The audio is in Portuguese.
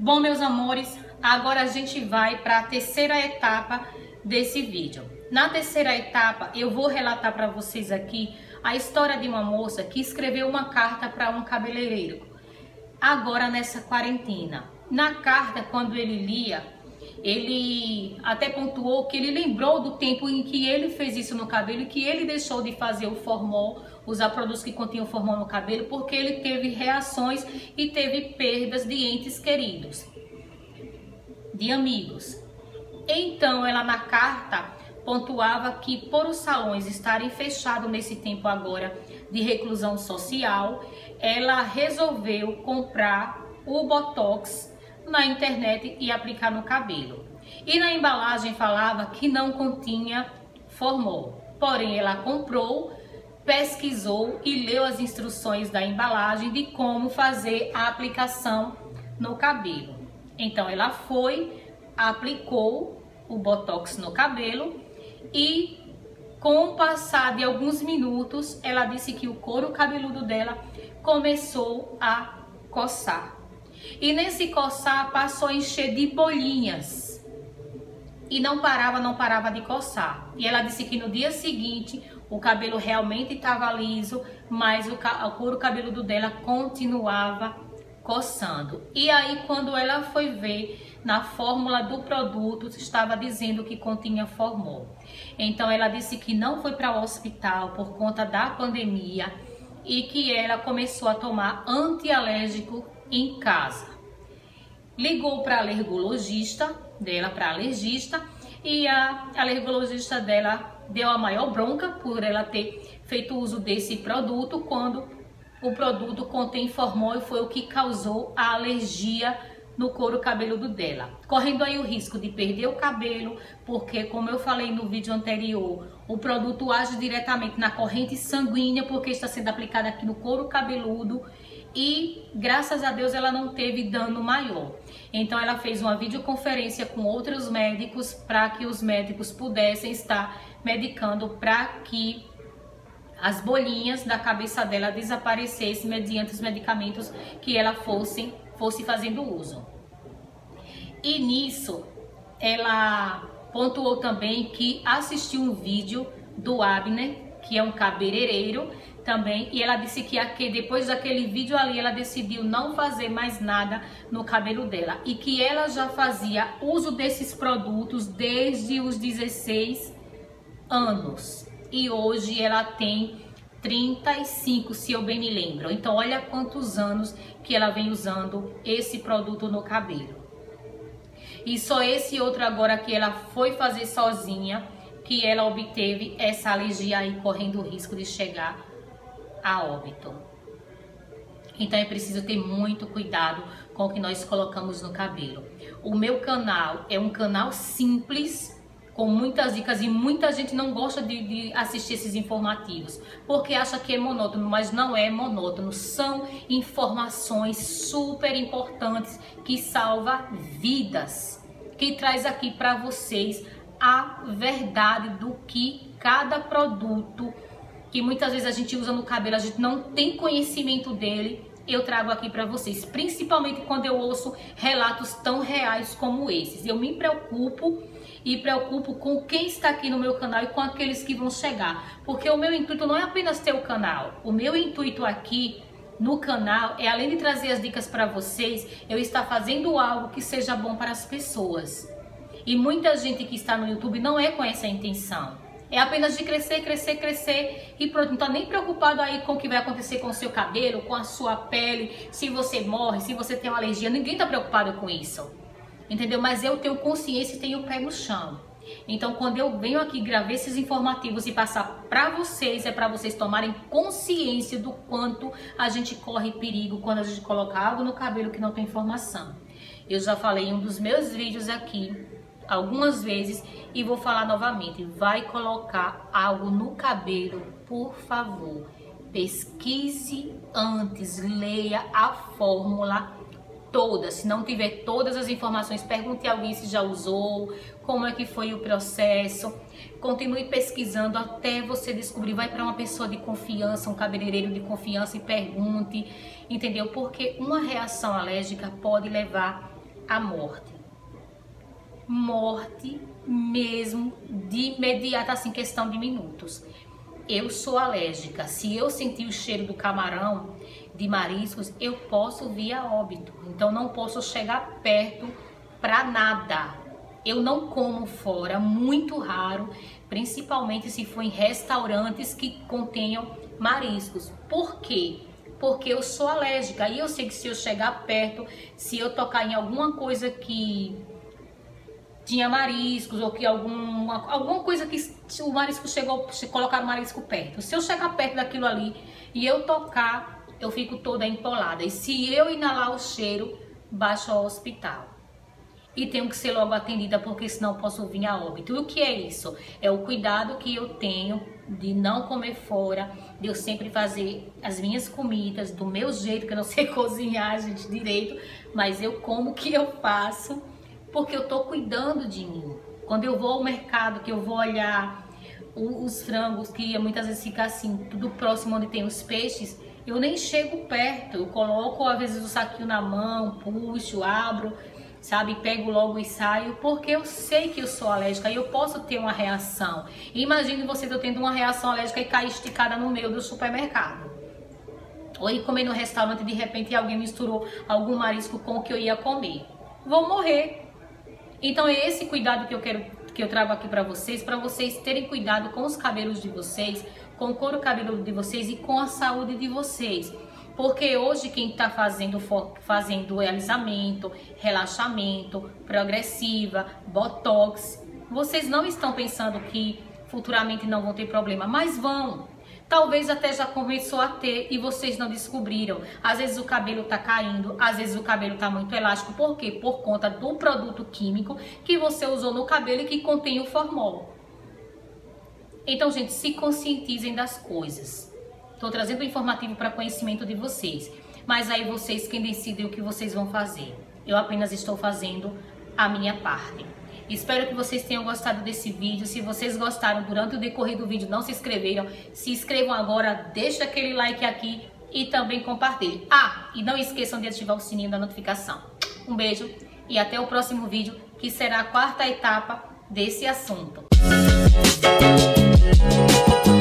Bom, meus amores, agora a gente vai para a terceira etapa desse vídeo. Na terceira etapa, eu vou relatar para vocês aqui a história de uma moça que escreveu uma carta para um cabeleireiro, agora nessa quarentena. Na carta, quando ele lia, ele até pontuou que ele lembrou do tempo em que ele fez isso no cabelo e que ele deixou de fazer o formol, usar produtos que continham formol no cabelo, porque ele teve reações e teve perdas de entes queridos, de amigos. Então, ela na carta pontuava que por os salões estarem fechados nesse tempo agora de reclusão social, ela resolveu comprar o Botox na internet e aplicar no cabelo. E na embalagem falava que não continha formol. Porém, ela comprou, pesquisou e leu as instruções da embalagem de como fazer a aplicação no cabelo. Então, ela foi, aplicou o Botox no cabelo e, com o passar de alguns minutos, ela disse que o couro cabeludo dela começou a coçar. E nesse coçar passou a encher de bolinhas e não parava de coçar. E ela disse que no dia seguinte o cabelo realmente estava liso, mas o couro cabeludo dela continuava coçando. E aí, quando ela foi ver na fórmula do produto, estava dizendo que continha formol. Então ela disse que não foi para o hospital por conta da pandemia e que ela começou a tomar antialérgico em casa. Ligou para a alergologista dela, para alergista, e a alergologista dela deu a maior bronca por ela ter feito uso desse produto quando o produto contém formol e foi o que causou a alergia no couro cabeludo dela, correndo aí o risco de perder o cabelo, porque, como eu falei no vídeo anterior, o produto age diretamente na corrente sanguínea, porque está sendo aplicado aqui no couro cabeludo, e graças a Deus ela não teve dano maior. Então ela fez uma videoconferência com outros médicos para que os médicos pudessem estar medicando para que as bolinhas da cabeça dela desaparecessem mediante os medicamentos que ela fosse fazendo uso. E nisso ela pontuou também que assistiu um vídeo do Abner, que é um cabeleireiro também, e ela disse que depois daquele vídeo ali ela decidiu não fazer mais nada no cabelo dela e que ela já fazia uso desses produtos desde os 16 anos e hoje ela tem 35, se eu bem me lembro. Então olha quantos anos que ela vem usando esse produto no cabelo. E só esse outro agora que ela foi fazer sozinha que ela obteve essa alergia aí, correndo o risco de chegar a óbito. Então é preciso ter muito cuidado com o que nós colocamos no cabelo. O meu canal é um canal simples, com muitas dicas, e muita gente não gosta de assistir esses informativos, porque acha que é monótono, mas não é monótono. São informações super importantes que salvam vidas, que traz aqui para vocês a verdade do que cada produto que muitas vezes a gente usa no cabelo, a gente não tem conhecimento dele, eu trago aqui para vocês, principalmente quando eu ouço relatos tão reais como esses. Eu me preocupo e preocupo com quem está aqui no meu canal e com aqueles que vão chegar, porque o meu intuito não é apenas ter o canal, o meu intuito aqui no canal é, além de trazer as dicas para vocês, eu estar fazendo algo que seja bom para as pessoas. E muita gente que está no YouTube não é com essa intenção. É apenas de crescer, crescer, crescer e pronto. Não está nem preocupado aí com o que vai acontecer com o seu cabelo, com a sua pele, se você morre, se você tem uma alergia. Ninguém está preocupado com isso. Entendeu? Mas eu tenho consciência e tenho o pé no chão. Então, quando eu venho aqui gravar esses informativos e passar para vocês, é para vocês tomarem consciência do quanto a gente corre perigo quando a gente coloca algo no cabelo que não tem informação. Eu já falei em um dos meus vídeos aqui algumas vezes e vou falar novamente. Vai colocar algo no cabelo, por favor, pesquise antes, leia a fórmula toda. Se não tiver todas as informações, pergunte a alguém se já usou, como é que foi o processo. Continue pesquisando até você descobrir. Vai para uma pessoa de confiança, um cabeleireiro de confiança e pergunte, entendeu? Porque uma reação alérgica pode levar a morte. Morte mesmo, de imediato, assim, questão de minutos. Eu sou alérgica. Se eu sentir o cheiro do camarão, de mariscos, eu posso vir a óbito. Então não posso chegar perto para nada. Eu não como fora, muito raro, principalmente se for em restaurantes que contenham mariscos. Por quê? Porque eu sou alérgica e eu sei que se eu chegar perto, se eu tocar em alguma coisa que tinha mariscos ou que alguma coisa que o marisco colocaram o marisco perto. Se eu chegar perto daquilo ali e eu tocar, eu fico toda empolada. E se eu inalar o cheiro, baixo ao hospital. E tenho que ser logo atendida, porque senão posso vir a óbito. E o que é isso? É o cuidado que eu tenho de não comer fora, de eu sempre fazer as minhas comidas do meu jeito, que eu não sei cozinhar, gente, direito, mas eu como o que eu faço, porque eu tô cuidando de mim. Quando eu vou ao mercado, que eu vou olhar os frangos, que muitas vezes fica assim, tudo próximo onde tem os peixes, eu nem chego perto, eu coloco às vezes o saquinho na mão, puxo, abro, sabe, pego logo e saio, porque eu sei que eu sou alérgica e eu posso ter uma reação. Imagine você tendo uma reação alérgica e cair esticada no meio do supermercado. Ou ir comer no restaurante e de repente alguém misturou algum marisco com o que eu ia comer. Vou morrer. Então é esse cuidado que eu trago aqui para vocês terem cuidado com os cabelos de vocês, com o couro cabeludo de vocês e com a saúde de vocês. Porque hoje quem está fazendo alisamento, relaxamento, progressiva, botox, vocês não estão pensando que futuramente não vão ter problema, mas vão. Talvez até já começou a ter e vocês não descobriram. Às vezes o cabelo tá caindo, às vezes o cabelo tá muito elástico. Por quê? Por conta do produto químico que você usou no cabelo e que contém o formol. Então, gente, se conscientizem das coisas. Tô trazendo o informativo para conhecimento de vocês. Mas aí vocês quem decidem o que vocês vão fazer. Eu apenas estou fazendo a minha parte. Espero que vocês tenham gostado desse vídeo. Se vocês gostaram durante o decorrer do vídeo, não se inscreveram, se inscrevam agora, deixa aquele like aqui e também compartilhem. Ah, e não esqueçam de ativar o sininho da notificação. Um beijo e até o próximo vídeo, que será a quarta etapa desse assunto.